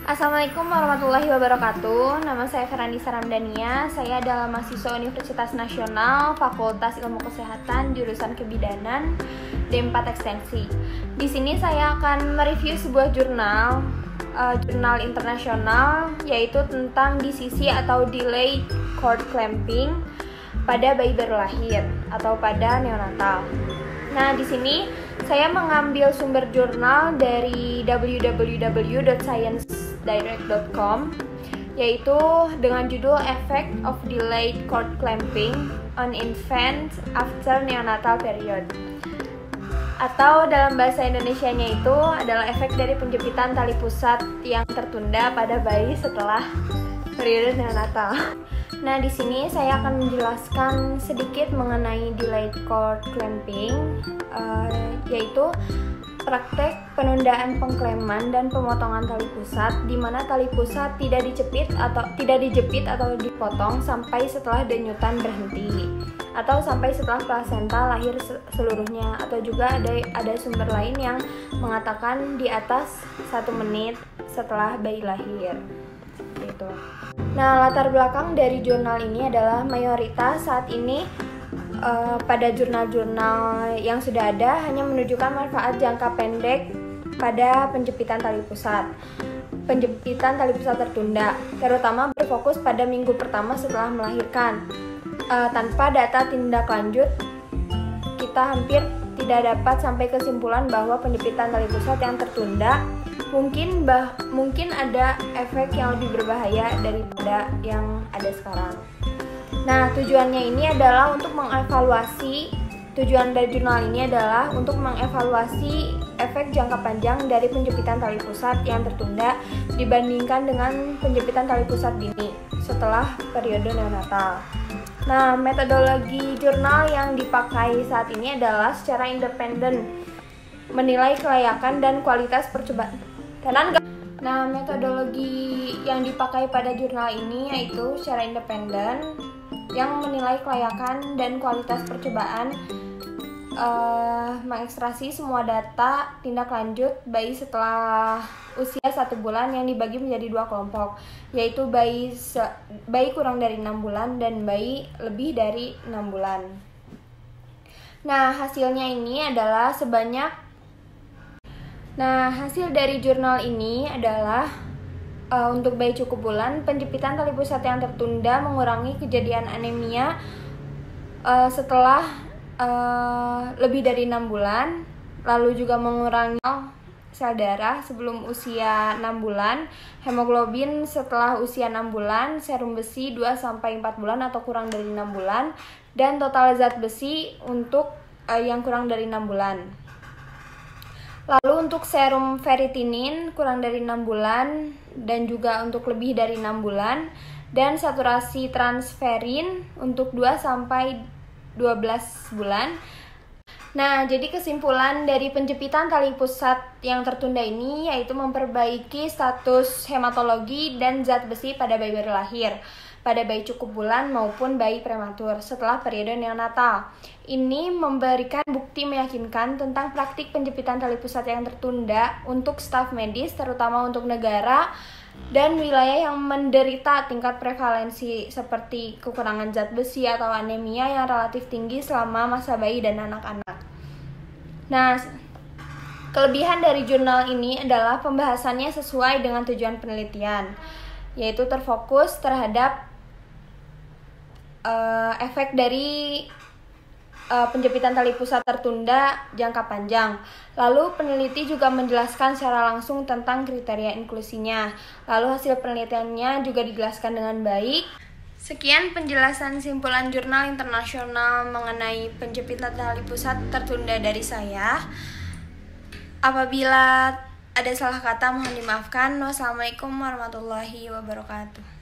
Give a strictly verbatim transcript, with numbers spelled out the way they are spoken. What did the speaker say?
Assalamualaikum warahmatullahi wabarakatuh. Nama saya Feranisa Ramdania. Saya adalah mahasiswa Universitas Nasional Fakultas Ilmu Kesehatan jurusan Kebidanan D empat Ekstensi. Di sini saya akan mereview sebuah jurnal uh, jurnal internasional, yaitu tentang D C C atau Delayed Cord Clamping pada bayi baru lahir atau pada neonatal. Nah, di sini saya mengambil sumber jurnal dari w w w dot science direct dot com, yaitu dengan judul Effect of Delayed Cord Clamping on Infants After Neonatal Period, atau dalam bahasa Indonesianya itu adalah efek dari penjepitan tali pusat yang tertunda pada bayi setelah periode neonatal. Nah, di sini saya akan menjelaskan sedikit mengenai delayed cord clamping, uh, yaitu praktek penundaan pengkleman dan pemotongan tali pusat, di mana tali pusat tidak dijepit atau tidak dijepit atau dipotong sampai setelah denyutan berhenti, atau sampai setelah plasenta lahir seluruhnya, atau juga ada ada sumber lain yang mengatakan di atas satu menit setelah bayi lahir. Gitu. Nah, latar belakang dari jurnal ini adalah mayoritas saat ini uh, pada jurnal-jurnal yang sudah ada hanya menunjukkan manfaat jangka pendek pada penjepitan tali pusat. Penjepitan tali pusat tertunda, terutama berfokus pada minggu pertama setelah melahirkan. Uh, tanpa data tindak lanjut, kita hampir tidak dapat sampai kesimpulan bahwa penjepitan tali pusat yang tertunda mungkin bah mungkin ada efek yang lebih berbahaya daripada yang ada sekarang. Nah, tujuannya ini adalah untuk mengevaluasi tujuan dari jurnal ini adalah untuk mengevaluasi efek jangka panjang dari penjepitan tali pusat yang tertunda dibandingkan dengan penjepitan tali pusat dini setelah periode neonatal. Nah, metodologi jurnal yang dipakai saat ini adalah secara independen menilai kelayakan dan kualitas percobaan. Nah, metodologi yang dipakai pada jurnal ini yaitu secara independen yang menilai kelayakan dan kualitas percobaan, uh, mengekstraksi semua data tindak lanjut bayi setelah usia satu bulan yang dibagi menjadi dua kelompok, yaitu bayi se- bayi kurang dari enam bulan dan bayi lebih dari enam bulan. Nah, hasilnya ini adalah sebanyak Nah, hasil dari jurnal ini adalah uh, untuk bayi cukup bulan, penjepitan tali pusat yang tertunda mengurangi kejadian anemia uh, setelah uh, lebih dari enam bulan, lalu juga mengurangi sel darah sebelum usia enam bulan, hemoglobin setelah usia enam bulan, serum besi dua sampai empat bulan atau kurang dari enam bulan, dan total zat besi untuk uh, yang kurang dari enam bulan. Lalu untuk serum ferritinin kurang dari enam bulan dan juga untuk lebih dari enam bulan, dan saturasi transferin untuk dua sampai dua belas bulan. Nah, jadi kesimpulan dari penjepitan tali pusat yang tertunda ini yaitu memperbaiki status hematologi dan zat besi pada bayi baru lahir, pada bayi cukup bulan maupun bayi prematur setelah periode neonatal. Ini memberikan bukti meyakinkan tentang praktik penjepitan tali pusat yang tertunda untuk staf medis, terutama untuk negara dan wilayah yang menderita tingkat prevalensi seperti kekurangan zat besi atau anemia yang relatif tinggi selama masa bayi dan anak-anak. Nah, kelebihan dari jurnal ini adalah pembahasannya sesuai dengan tujuan penelitian, yaitu terfokus terhadap uh, efek dari Uh, penjepitan tali pusat tertunda jangka panjang. Lalu peneliti juga menjelaskan secara langsung tentang kriteria inklusinya. Lalu hasil penelitiannya juga dijelaskan dengan baik. Sekian penjelasan simpulan jurnal internasional mengenai penjepitan tali pusat tertunda dari saya. Apabila ada salah kata mohon dimaafkan. Wassalamualaikum warahmatullahi wabarakatuh.